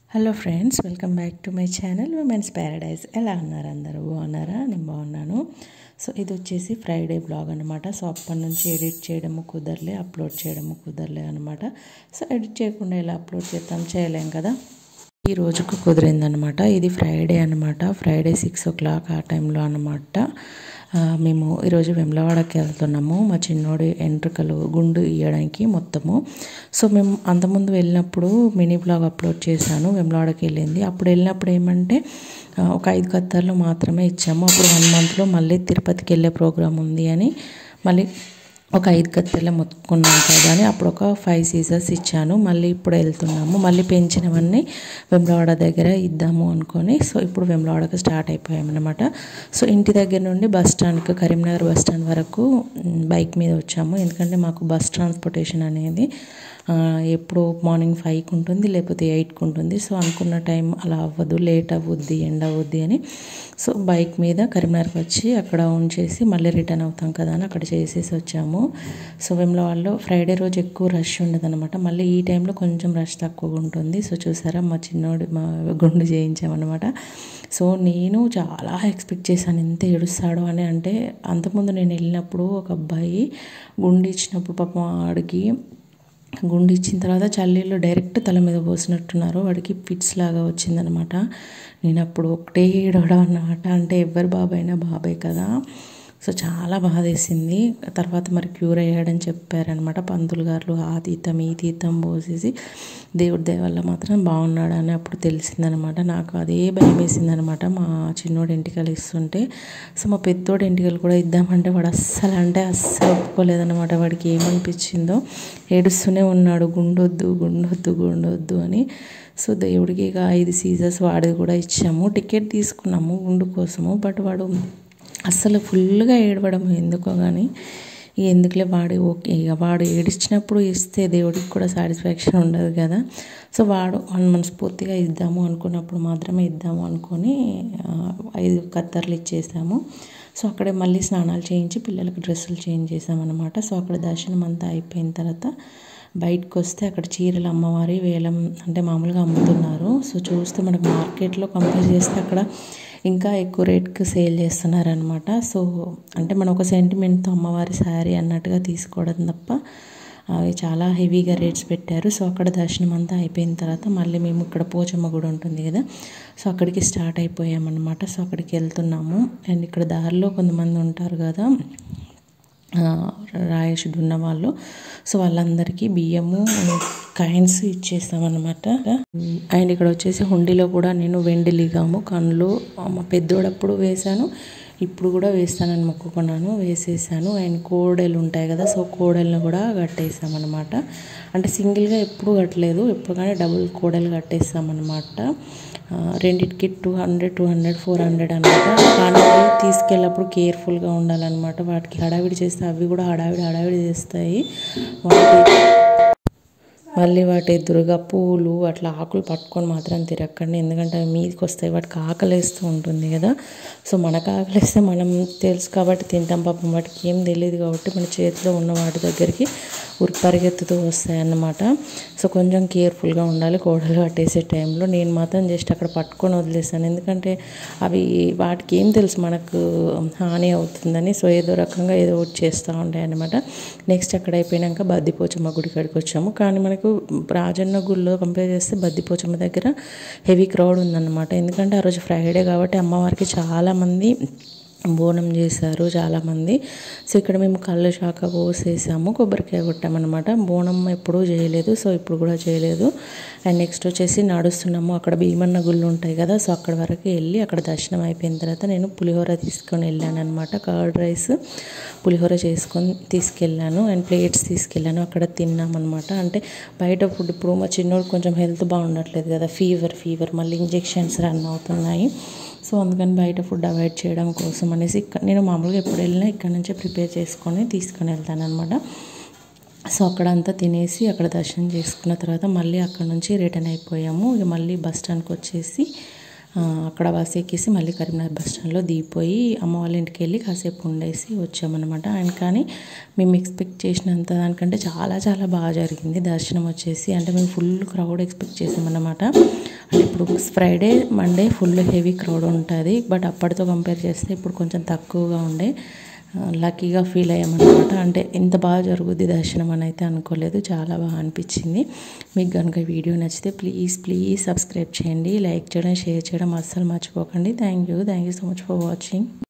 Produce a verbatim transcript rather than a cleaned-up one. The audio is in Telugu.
Hello friends, welcome back to my channel women's paradise. ఎలా ఉన్నారు అందరూ? బాగున్నారా? నేను బాగున్నాను. సో ఇది వచ్చేసి ఫ్రైడే బ్లాగ్ అనమాట. సో అప్పటి నుంచి ఎడిట్ చేయడము కుదరలే, అప్లోడ్ చేయడము కుదరలే అనమాట. సో ఎడిట్ చేయకుండా ఎలా అప్లోడ్ చేద్దాం, చేయలేం కదా. ఈ రోజుకు కుదిరిందనమాట. ఇది ఫ్రైడే అనమాట. ఫ్రైడే సిక్స్ ఓ క్లాక్ ఆ టైంలో అనమాట. మేము ఈరోజు వెమ్లవాడకి వెళ్తున్నాము. మా చిన్నోడి ఎంట్రుకలు గుండు ఇయ్యడానికి మొత్తము. సో మేము అంతకుముందు వెళ్ళినప్పుడు మినీ బ్లాగ్ అప్లోడ్ చేశాను. వెమ్లవాడకి వెళ్ళింది. అప్పుడు వెళ్ళినప్పుడు ఏమంటే ఒక ఐదు కత్తర్లు మాత్రమే ఇచ్చాము. అప్పుడు వన్ మంత్లో మళ్ళీ తిరుపతికి వెళ్ళే ప్రోగ్రామ్ ఉంది అని మళ్ళీ ఒక ఐదు కత్తెర్లు మొత్తుకున్నాం కదా అని అప్పుడు ఒక ఫైవ్ సీజర్స్ ఇచ్చాను. మళ్ళీ ఇప్పుడు వెళ్తున్నాము. మళ్ళీ పెంచినవన్నీ వెమ్లవాడ దగ్గర ఇద్దాము అనుకొని సో ఇప్పుడు వెమ్లవాడకు స్టార్ట్ అయిపోయామన్నమాట. సో ఇంటి దగ్గర నుండి బస్ స్టాండ్కి, కరీంనగర్ బస్ స్టాండ్ వరకు బైక్ మీద వచ్చాము. ఎందుకంటే మాకు బస్ ట్రాన్స్పోర్టేషన్ అనేది ఎప్పుడు మార్నింగ్ ఫైవ్కి ఉంటుంది, లేకపోతే ఎయిట్కి ఉంటుంది. సో అనుకున్న టైం అలా అవ్వదు, లేట్ అవ్వద్ది, ఎండ్ అవ్వద్ది అని సో బైక్ మీద కరీంనగర్కి వచ్చి అక్కడ ఉంచేసి మళ్ళీ రిటర్న్ అవుతాం కదా అని అక్కడ చేసేసి వచ్చాము. సో వెమ్లవాడలో ఫ్రైడే రోజు ఎక్కువ రష్ ఉండదు అనమాట. మళ్ళీ ఈ టైంలో కొంచెం రష్ తక్కువగా ఉంటుంది. సో చూసారా, మా చిన్నోడు మా గుండు చేయించామన్నమాట. సో నేను చాలా ఎక్స్పెక్ట్ చేశాను ఎంత ఏడుస్తాడో అని. అంటే అంతకుముందు నేను వెళ్ళినప్పుడు ఒక అబ్బాయి గుండు ఇచ్చినప్పుడు పాపం ఆడికి గుండు ఇచ్చిన తర్వాత చల్లీలో డైరెక్ట్ తల మీద పోసినట్టున్నారు. వాడికి ఫిట్స్ లాగా వచ్చిందనమాట. నేను అప్పుడు ఒకటే ఏడవడం అన్నమాట. అంటే ఎవరు బాబాయ్ అయినా బాబాయ్ కదా. సో చాలా బాధ వేసింది. తర్వాత మరి క్యూర్ అయ్యాడని చెప్పారనమాట పంతులు గారు. ఆ తీర్థం ఈ తీర్థం పోసేసి దేవుడి దయ వల్ల మాత్రం బాగున్నాడని అప్పుడు తెలిసిందనమాట. నాకు అదే భయం వేసిందనమాట. మా చిన్నోడు ఎంటికలు ఇస్తుంటే సో మా పెద్దోడు ఎంటికలు కూడా ఇద్దామంటే వాడు అస్సలు అంటే అస్సలు ఒప్పుకోలేదనమాట. వాడికి ఏమనిపించిందో ఏడుస్తూనే ఉన్నాడు, గుండొద్దు గుండొద్దు గుండొద్దు అని. సో దేవుడికి ఇక ఐదు సీజర్స్ వాడిది కూడా ఇచ్చాము. టికెట్ తీసుకున్నాము గుండు కోసము. బట్ వాడు అస్సలు ఫుల్గా ఏడవడం ఎందుకో కానీ ఎందుకులే వాడు ఓకే ఇక వాడు ఏడిచ్చినప్పుడు ఇస్తే దేవుడికి కూడా సాటిస్ఫాక్షన్ ఉండదు కదా. సో వాడు మనస్ఫూర్తిగా ఇద్దాము అనుకున్నప్పుడు మాత్రమే ఇద్దాము అనుకొని ఐదు కత్తర్లు ఇచ్చేసాము. సో అక్కడే మళ్ళీ స్నానాలు చేయించి పిల్లలకి డ్రెస్సులు చేంజ్ చేసామన్నమాట. సో అక్కడ దర్శనం అంతా అయిపోయిన తర్వాత బయటకు వస్తే అక్కడ చీరలు అమ్మవారి వేలం అంటే మామూలుగా అమ్ముతున్నారు. సో చూస్తే మనకు మార్కెట్లో కంపేర్ చేస్తే అక్కడ ఇంకా ఎక్కువ రేట్కి సేల్ చేస్తున్నారనమాట. సో అంటే మనం ఒక సెంటిమెంట్తో అమ్మవారి శారీ అన్నట్టుగా తీసుకోవడం తప్ప అవి చాలా హెవీగా రేట్స్ పెట్టారు. సో అక్కడ దర్శనం అంతా అయిపోయిన తర్వాత మళ్ళీ మేము ఇక్కడ పోచమ్మ గుడి ఉంటుంది కదా, సో అక్కడికి స్టార్ట్ అయిపోయామన్నమాట. సో అక్కడికి వెళ్తున్నాము. అండ్ ఇక్కడ దారిలో కొంతమంది ఉంటారు కదా రాయేషుడు ఉన్న వాళ్ళు. సో వాళ్ళందరికీ బియ్యము కాయిన్స్ ఇచ్చేస్తామన్నమాట. అండ్ ఇక్కడ వచ్చేసి హుండీలో కూడా నేను వెండి లిగాము కళ్ళు మా పెద్దోడప్పుడు వేశాను, ఇప్పుడు కూడా వేస్తానని మొక్కుకున్నాను, వేసేసాను. అండ్ కోడలు ఉంటాయి కదా, సో కోడలను కూడా కట్టేసామన్నమాట. అంటే సింగిల్గా ఎప్పుడు కట్టలేదు, ఎప్పుడు కానీ డబుల్ కోడలు కట్టేస్తామన్నమాట. రెండింటికి two hundred two hundred four hundred అనమాట. కానీ తీసుకెళ్ళినప్పుడు కేర్ఫుల్గా ఉండాలన్నమాట. వాటికి హడావిడి చేస్తే అవి కూడా హడావిడి హడావిడి చేస్తాయి. వాటి మళ్ళీ వాటి ఎదురుగా పూలు అట్లా ఆకులు పట్టుకొని మాత్రం తిరగకండి, ఎందుకంటే అవి మీదకి వస్తాయి. వాటికి ఆకలేస్తూ ఉంటుంది కదా. సో మనకు ఆకలిస్తే మనం తెలుసు కాబట్టి తింటాం. పాపం వాటికి ఏం తెలియదు కాబట్టి మన చేతిలో ఉన్న వాటి దగ్గరికి ఉరికి పరిగెత్తుతూ వస్తాయి అన్నమాట. సో కొంచెం కేర్ఫుల్గా ఉండాలి కోడలు కట్టేసే టైంలో. నేను మాత్రం జస్ట్ అక్కడ పట్టుకొని వదిలేస్తాను, ఎందుకంటే అవి వాటికి ఏం తెలుసు మనకు హాని అవుతుందని. సో ఏదో రకంగా ఏదో ఒకటి చేస్తూ ఉంటాయి అన్నమాట. నెక్స్ట్ అక్కడ అయిపోయాక బద్దిపోచమ్మ గుడి కాడికి వచ్చాము. కానీ మనకు రాజన్న గుడిలో కంపేర్ చేస్తే బద్దిపోచమ్మ దగ్గర హెవీ క్రౌడ్ ఉందన్నమాట. ఎందుకంటే ఆ రోజు ఫ్రైడే కాబట్టి అమ్మవారికి చాలామంది బోనం చేశారు చాలామంది. సో ఇక్కడ మేము కళ్ళు శాఖ పోసేసాము, కొబ్బరికాయ కొట్టామన్నమాట. బోనం ఎప్పుడూ చేయలేదు, సో ఇప్పుడు కూడా చేయలేదు. అండ్ నెక్స్ట్ వచ్చేసి నడుస్తున్నాము. అక్కడ భీమన్న గుళ్ళు ఉంటాయి కదా, సో అక్కడ వరకు వెళ్ళి అక్కడ దర్శనం అయిపోయిన తర్వాత నేను పులిహోర తీసుకొని వెళ్ళాను అనమాట. కర్డ్ రైస్ పులిహోర చేసుకొని తీసుకెళ్ళాను. అండ్ ప్లేట్స్ తీసుకెళ్ళాను, అక్కడ తిన్నామన్నమాట. అంటే బయట ఫుడ్ ఇప్పుడు మా చిన్నోడు కొంచెం హెల్త్ బాగుండట్లేదు కదా, ఫీవర్ ఫీవర్ మళ్ళీ ఇంజెక్షన్స్ రన్ అవుతున్నాయి. సో అందుకని బయట ఫుడ్ అవాయిడ్ చేయడం కోసం అనేసి ఇక్కడ నేను మామూలుగా ఎప్పుడు వెళ్ళినా ఇక్కడ నుంచే ప్రిపేర్ చేసుకొని తీసుకొని వెళ్తాను అనమాట. సో అక్కడంతా తినేసి అక్కడ దర్శనం చేసుకున్న తర్వాత మళ్ళీ అక్కడ నుంచి రిటర్న్ అయిపోయాము. ఇక మళ్ళీ బస్ స్టాండ్కి వచ్చేసి అక్కడ బస్ ఎక్కేసి మళ్ళీ కరీంనగర్ బస్ స్టాండ్లో దిగిపోయి అమ్మ వాళ్ళ ఇంటికి వెళ్ళి కాసేపు ఉండేసి వచ్చామన్నమాట. అండ్ కానీ మేము ఎక్స్పెక్ట్ చేసినంత దానికంటే చాలా చాలా బాగా జరిగింది దర్శనం వచ్చేసి. అంటే మేము ఫుల్ క్రౌడ్ ఎక్స్పెక్ట్ చేసామన్నమాట. అంటే ఇప్పుడు Friday Monday full heavy crowd ఉంటుంది, బట్ అప్పటితో కంపేర్ చేస్తే ఇప్పుడు కొంచెం తక్కువగా ఉండే. లక్కీగా ఫీల్ అయ్యామన్నమాట. అంటే ఎంత బాగా జరుగుద్ది దర్శనం అని అయితే అనుకోలేదు, చాలా బాగా అనిపించింది. మీకు కనుక వీడియో నచ్చితే ప్లీజ్ ప్లీజ్ సబ్స్క్రైబ్ చేయండి, లైక్ చేయడం, షేర్ చేయడం అస్సలు మర్చిపోకండి. Thank you thank you so much for watching.